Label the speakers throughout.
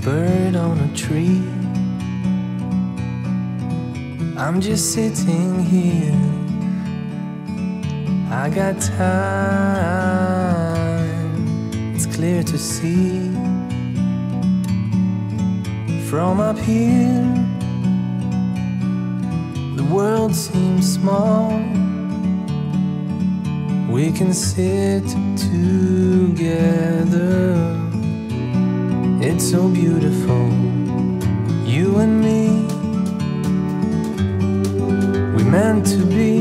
Speaker 1: bird on a tree. I'm just sitting here, I got time. It's clear to see from up here. The world seems small. We can sit together. It's so beautiful, you and me. We meant to be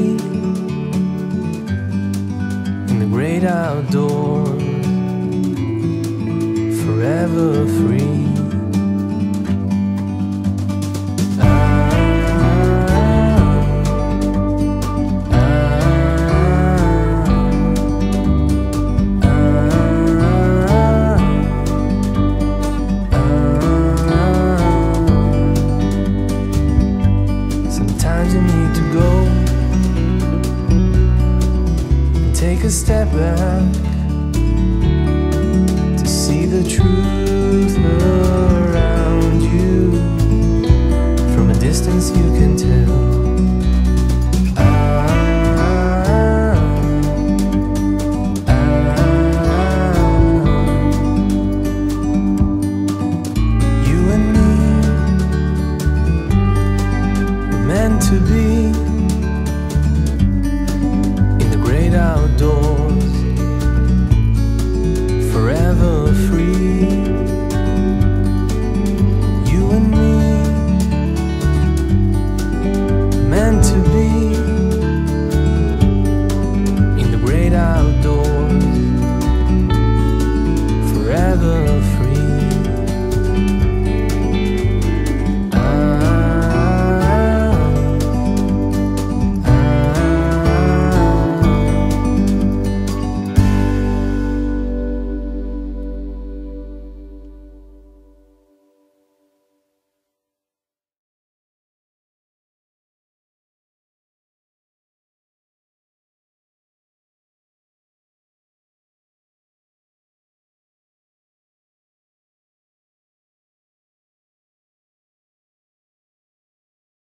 Speaker 1: in the great outdoors, forever free.